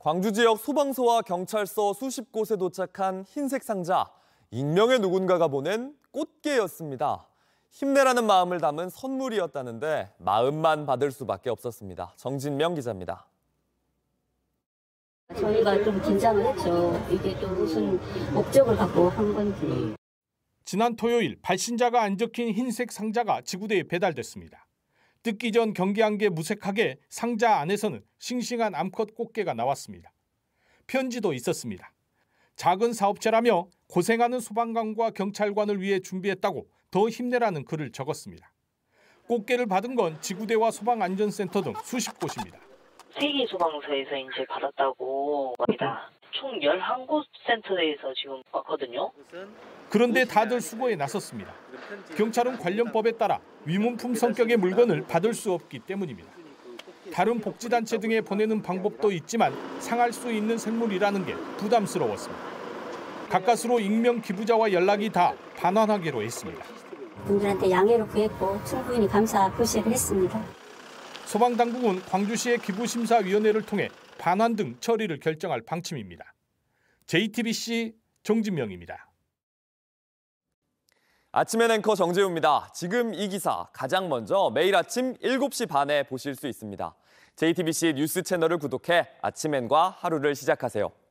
광주 지역 소방서와 경찰서 수십 곳에 도착한 흰색 상자. 익명의 누군가가 보낸 꽃게였습니다. 힘내라는 마음을 담은 선물이었다는데 마음만 받을 수밖에 없었습니다. 정진명 기자입니다. 저희가 좀 긴장을 했죠. 이게 또 무슨 목적을 갖고 한 건지. 지난 토요일 발신자가 안 적힌 흰색 상자가 지구대에 배달됐습니다. 뜯기 전 경계한 게 무색하게 상자 안에서는 싱싱한 암컷 꽃게가 나왔습니다. 편지도 있었습니다. 작은 사업체라며 고생하는 소방관과 경찰관을 위해 준비했다고 더 힘내라는 글을 적었습니다. 꽃게를 받은 건 지구대와 소방안전센터 등 수십 곳입니다. 세계소방서에서 이제 받았다고 합니다. 총 11곳 센터에서 지금 왔거든요. 그런데 다들 수거에 나섰습니다. 경찰은 관련법에 따라 위문품 성격의 물건을 받을 수 없기 때문입니다. 다른 복지단체 등에 보내는 방법도 있지만 상할 수 있는 생물이라는 게 부담스러웠습니다. 가까스로 익명 기부자와 연락이 닿아 반환하기로 했습니다. 분들한테 양해를 구했고 충분히 감사 표시를 했습니다. 소방당국은 광주시의 기부심사위원회를 통해 반환 등 처리를 결정할 방침입니다. JTBC 정진명입니다. 아침엔 앵커 정재우입니다. 지금 이 기사 가장 먼저 매일 아침 7시 반에 보실 수 있습니다. JTBC 뉴스 채널을 구독해 아침엔과 하루를 시작하세요.